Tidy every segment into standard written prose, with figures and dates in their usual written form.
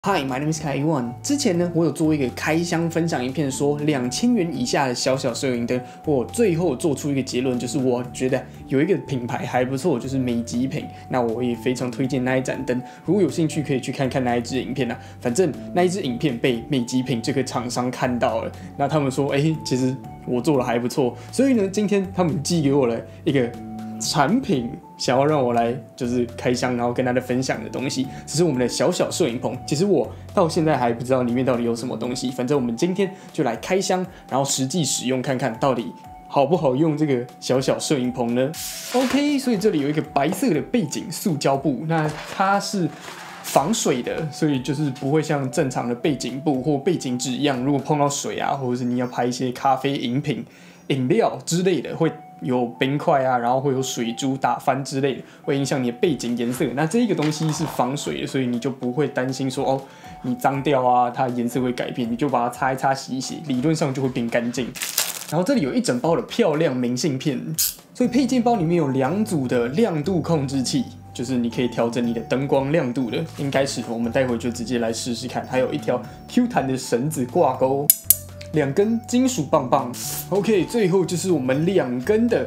Hi, my name is Kai1。之前呢，我有做一个开箱分享影片，说2000元以下的小摄影灯，我最后做出一个结论，就是我觉得有一个品牌还不错，就是美极品。那我也非常推荐那一盏灯，如果有兴趣可以去看看那一支影片啊。反正那一支影片被美极品这个厂商看到了，那他们说，其实我做的还不错，所以呢，今天他们寄给我了一个产品，想要让我来就是开箱，然后跟大家分享的东西，只是我们的小摄影棚。其实我到现在还不知道里面到底有什么东西，反正我们今天就来开箱，然后实际使用看看到底好不好用这个小摄影棚呢 ？OK， 所以这里有一个白色的背景塑胶布，那它是防水的，所以就是不会像正常的背景布或背景纸一样，如果碰到水啊，或者是你要拍一些咖啡饮品、饮料之类的，会有冰块啊，然后会有水珠打翻之类的，会影响你的背景颜色。那这一个东西是防水的，所以你就不会担心说你脏掉啊，它颜色会改变，你就把它擦一擦、洗一洗，理论上就会变干净。然后这里有一整包的漂亮明信片，所以配件包里面有2组的亮度控制器，就是你可以调整你的灯光亮度的，应该是我们待会就直接来试试看。还有一条 Q 弹的绳子挂钩。2根金属棒棒 ，OK， 最后就是我们2根的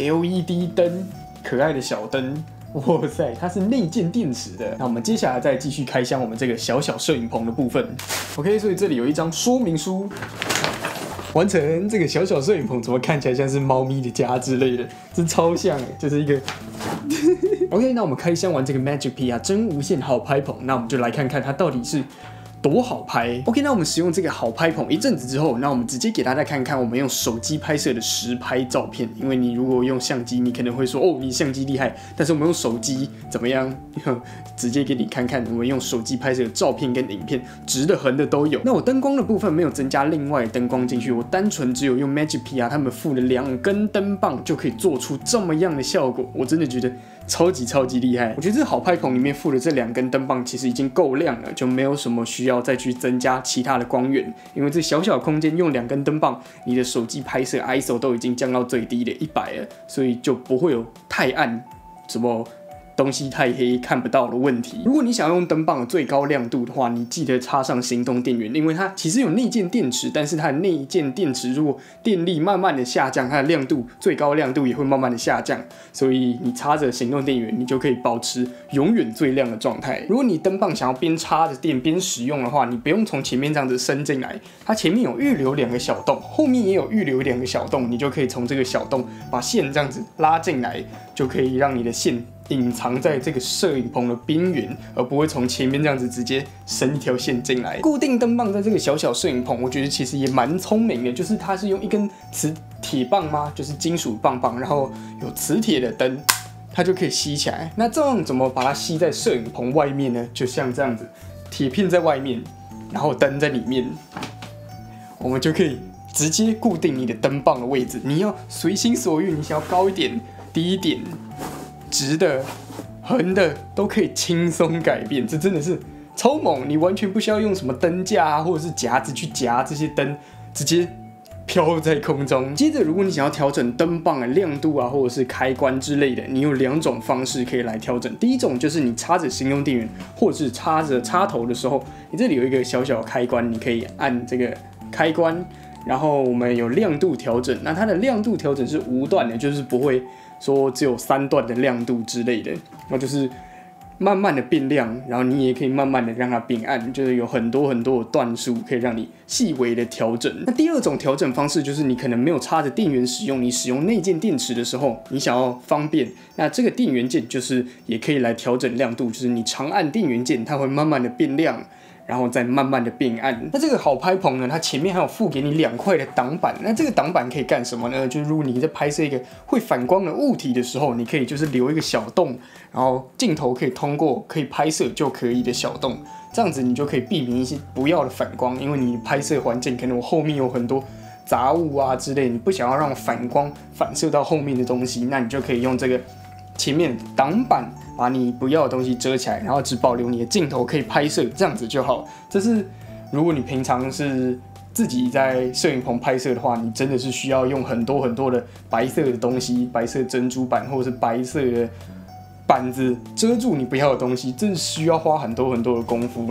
LED 灯，可爱的小灯，哇塞，它是内建电池的。那我们接下来再继续开箱我们这个小摄影棚的部分 ，OK， 所以这里有一张说明书，完成这个小摄影棚怎么看起来像是猫咪的家之类的，这超像就是一个。OK， 那我们开箱完这个 Magic P 啊，真无线好拍棚，那我们就来看看它到底是多好拍 ！OK， 那我们使用这个好拍棚一阵子之后，那我们直接给大家看看我们用手机拍摄的实拍照片。因为你如果用相机，你可能会说你相机厉害，但是我们用手机怎么样？直接给你看看我们用手机拍摄的照片跟影片，直的横的都有。那我灯光的部分没有增加另外的灯光进去，我单纯只有用 Magic P 啊，他们附了2根灯棒就可以做出这么样的效果，我真的觉得超级厉害。我觉得这好拍棚里面附的这2根灯棒其实已经够亮了，就没有什么需要再去增加其他的光源，因为这小的空间用2根灯棒，你的手机拍摄 ISO 都已经降到最低的100了，所以就不会有太暗什么东西太黑看不到的问题。如果你想要用灯棒的最高亮度的话，你记得插上行动电源，因为它其实有内建电池，但是它的内建电池如果电力慢慢的下降，它的亮度最高亮度也会慢慢的下降，所以你插着行动电源，你就可以保持永远最亮的状态。如果你灯棒想要边插着电边使用的话，你不用从前面这样子伸进来，它前面有预留2个小洞，后面也有预留2个小洞，你就可以从这个小洞把线这样子拉进来，就可以让你的线隐藏在这个摄影棚的边缘，而不会从前面这样子直接伸一条线进来。固定灯棒在这个小摄影棚，我觉得其实也蛮聪明的，就是它是用一根磁铁棒吗？就是金属棒棒，然后有磁铁的灯，它就可以吸起来。那这样怎么把它吸在摄影棚外面呢？就像这样子，铁片在外面，然后灯在里面，我们就可以直接固定你的灯棒的位置。你要随心所欲，你想要高一点、低一点。直的、横的都可以轻松改变，这真的是超猛！你完全不需要用什么灯架啊，或者是夹子去夹这些灯，直接飘在空中。接着，如果你想要调整灯棒的亮度啊，或者是开关之类的，你有2种方式可以来调整。第一种就是你插着行动电源，或者是插着插头的时候，你这里有一个小开关，你可以按这个开关，然后我们有亮度调整。那它的亮度调整是无段的，就是不会说只有3段的亮度之类的，那就是慢慢的变亮，然后你也可以慢慢的让它变暗，就是有很多的段数可以让你细微的调整。那第2种调整方式就是你可能没有插着电源使用，你使用内建电池的时候，你想要方便，那这个电源键就是也可以来调整亮度，就是你长按电源键，它会慢慢的变亮。然后再慢慢的变暗。那这个好拍棚呢，它前面还有附给你2块的挡板。那这个挡板可以干什么呢？就是如果你在拍摄一个会反光的物体的时候，你可以就是留一个小洞，然后镜头可以通过，可以拍摄就可以的小洞。这样子你就可以避免一些不要的反光，因为你拍摄环境可能我后面有很多杂物啊之类，你不想要让反光反射到后面的东西，那你就可以用这个前面挡板把你不要的东西遮起来，然后只保留你的镜头可以拍摄，这样子就好。这是如果你平常是自己在摄影棚拍摄的话，你真的是需要用很多的白色的东西，白色珍珠板或者是白色的板子遮住你不要的东西，这需要花很多的功夫。那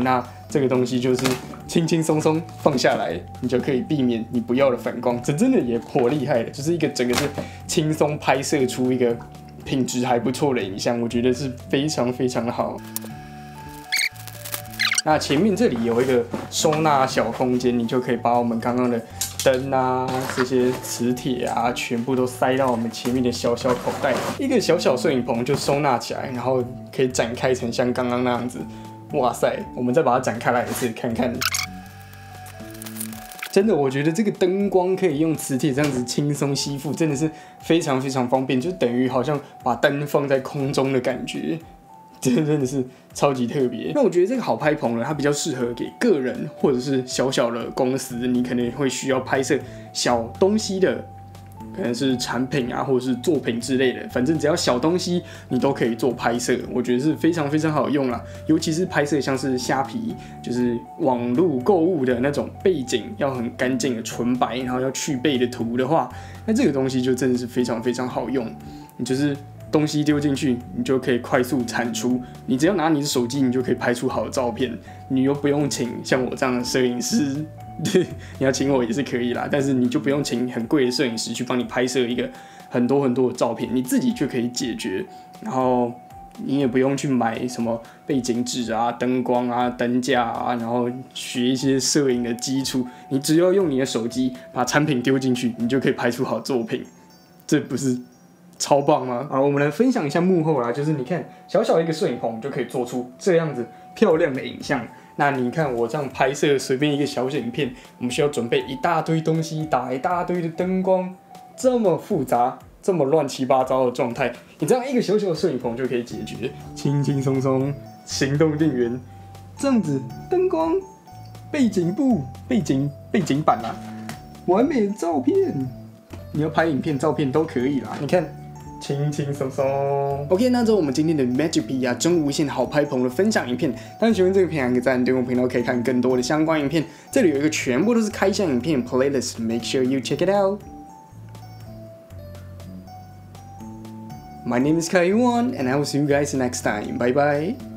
这个东西就是轻轻松松放下来，你就可以避免你不要的反光。这真的也颇厉害的，就是一个整个是轻松拍摄出一个品质还不错的影像，我觉得是非常非常的好。那前面这里有一个收纳小空间，你就可以把我们刚刚的灯啊、这些磁铁啊，全部都塞到我们前面的小小口袋。一个小小摄影棚就收纳起来，然后可以展开成像刚刚那样子。哇塞，我们再把它展开来一次看看。真的，我觉得这个灯光可以用磁铁这样子轻松吸附，真的是非常非常方便，就等于好像把灯放在空中的感觉。这真的是超级特别。那我觉得这个好拍棚呢，它比较适合给个人或者是小小的公司，你可能会需要拍摄小东西的，可能是产品啊，或者是作品之类的，反正只要小东西你都可以做拍摄，我觉得是非常非常好用啦。尤其是拍摄像是虾皮，就是网络购物的那种背景要很干净的纯白，然后要去背的图的话，那这个东西就真的是非常非常好用。你就是东西丢进去，你就可以快速产出。你只要拿你的手机，你就可以拍出好的照片。你又不用请像我这样的摄影师，你要请我也是可以啦，但是你就不用请很贵的摄影师去帮你拍摄一个很多很多的照片，你自己就可以解决。然后你也不用去买什么背景纸啊、灯光啊、灯架啊，然后学一些摄影的基础。你只要用你的手机把产品丢进去，你就可以拍出好作品。这不是超棒吗？好，我们来分享一下幕后啦，就是你看小小一个摄影棚就可以做出这样子漂亮的影像。那你看我这样拍摄随便一个小影片，我们需要准备一大堆东西，打一大堆的灯光，这么复杂、这么乱七八糟的状态，你这样一个小小的摄影棚就可以解决，轻轻松松，行动电源，这样子灯光、背景布、背景板啦，完美的照片。你要拍影片、照片都可以啦。你看。轻轻松松。OK， 那这是我们今天的 Magic P 啊真无线好拍棚的分享影片。当然喜欢这个片，按个赞，订阅我频道可以看更多的相关影片。这里有一个全部都是开箱影片 playlist，make sure you check it out. My name is Kaiwan, and I will see you guys next time. Bye bye.